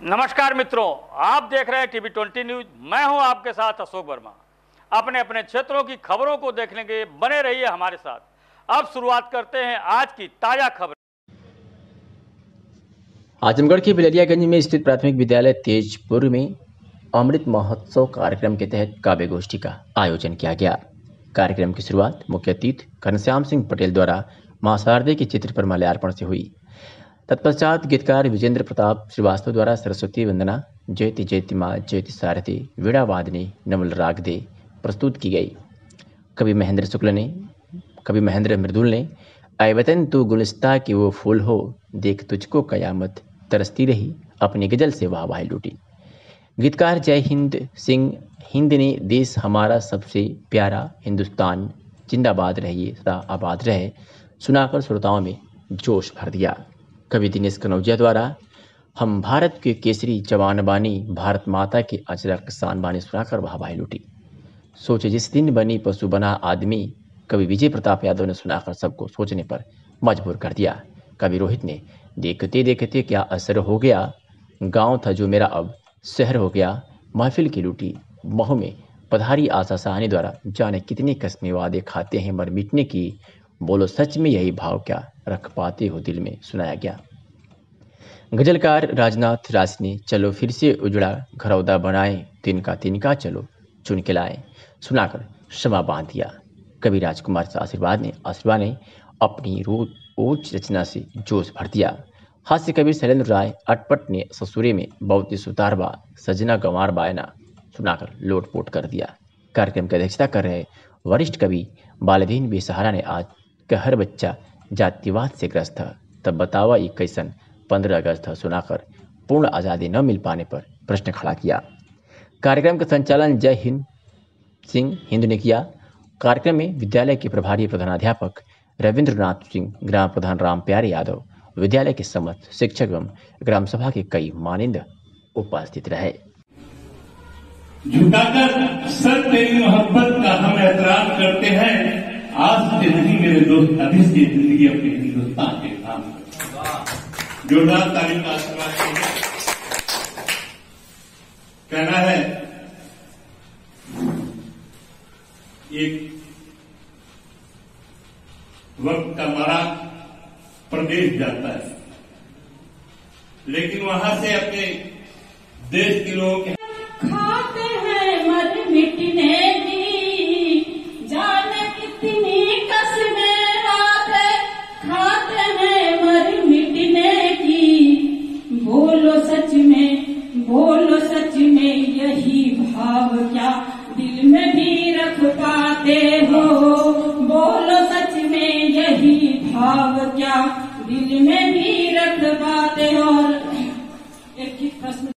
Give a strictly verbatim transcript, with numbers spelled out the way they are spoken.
नमस्कार मित्रों, आप देख रहे हैं टीवी ट्वेंटी न्यूज। मैं हूं आपके साथ अशोक वर्मा। अपने अपने क्षेत्रों की खबरों को देखने के बने रहिए हमारे साथ। अब शुरुआत करते हैं आज की ताजा खबर। आजमगढ़ के बिलरियागंज में स्थित प्राथमिक विद्यालय तेजपुर में अमृत महोत्सव कार्यक्रम के तहत काव्य गोष्ठी का आयोजन किया गया। कार्यक्रम की शुरुआत मुख्य अतिथि घनश्याम सिंह पटेल द्वारा मां शारदे के चित्र पर माल्यार्पण से हुई। तत्पश्चात गीतकार विजेंद्र प्रताप श्रीवास्तव द्वारा सरस्वती वंदना, जयति जयति माँ जयति सारथी, वीणा वादनी नवल राग दे प्रस्तुत की गई। कवि महेंद्र शुक्ल ने कवि महेंद्र मृदुल ने आए वतन तू गुलिस्ता की वो फूल हो, देख तुझको कयामत तरसती रही, अपनी गजल से वाहवाही लूटी। गीतकार जय हिंद सिंह हिंद ने देश हमारा सबसे प्यारा हिंदुस्तान जिंदाबाद रहिए सदा आबाद रहे सुनाकर श्रोताओं में जोश भर दिया। कवि दिनेश कनौजिया द्वारा हम भारत के केसरी जवान बानी, भारत माता के अचरा किसान बानी सुनाकर वाहवाही लूटी। सोचे जिस दिन बनी पशु बना आदमी, कवि विजय प्रताप यादव ने सुनाकर सबको सोचने पर मजबूर कर दिया। कवि रोहित ने देखते देखते क्या असर हो गया, गांव था जो मेरा अब शहर हो गया, महफिल की लूटी महू में पधारी आशा साहनी द्वारा जाने कितने कस्में वादे खाते हैं मर मिटने की, बोलो सच में यही भाव क्या रख पाते हो दिल में सुनाया गया। गजलकार राजनाथ राज ने चलो फिर से उजड़ा घरौदा बनाए, तिनका तिनका चलो चुन के लाए सुनाकर क्षमा बांध दिया। कवि राजकुमार से आशीर्वाद ने आशीर्वाद ने अपनी रोज रचना से जोश भर दिया। हास्य कवि शैलेंद्र राय अटपट ने ससुरे में बहुत सुतारबा सजना गंवार बायना सुनाकर लोटपोट कर दिया। कार्यक्रम की अध्यक्षता कर रहे वरिष्ठ कवि बालदीन बेसहारा ने आज कहर बच्चा जातिवाद से ग्रस्त था, तब बतावा ये कैसन पंद्रह अगस्त सुनाकर पूर्ण आज़ादी न मिल पाने पर प्रश्न खड़ा किया। कार्यक्रम का संचालन जय हिंद सिंह हिंद ने किया। कार्यक्रम में विद्यालय के प्रभारी प्रधानाध्यापक रविंद्रनाथ सिंह, ग्राम प्रधान राम प्यारे यादव, विद्यालय के समस्त शिक्षक एवं ग्राम सभा के कई मानिंद उपस्थित रहे। झुकाकर सर तेरी मोहब्बत का हम एतराज करते हैं, आज से नहीं मेरे दोस्त अभी से जिंदगी अपने हिंदुस्तान के काम जोरदार तारीफ का आशीर्वाद चाहिए। कहना है एक वक्त का बड़ा प्रदेश जाता है, लेकिन वहां से अपने देश के लोगों के खाते हैं मर मिटने की, जाने कितनी कसमें वादे खाते हैं मर मिटने की, बोलो सच में बोलो सच में यही भाव क्या दिल में भी रख पाते हो, बोलो सच में यही भाव क्या दिल में भी रख पाते हो। एक ही प्रश्न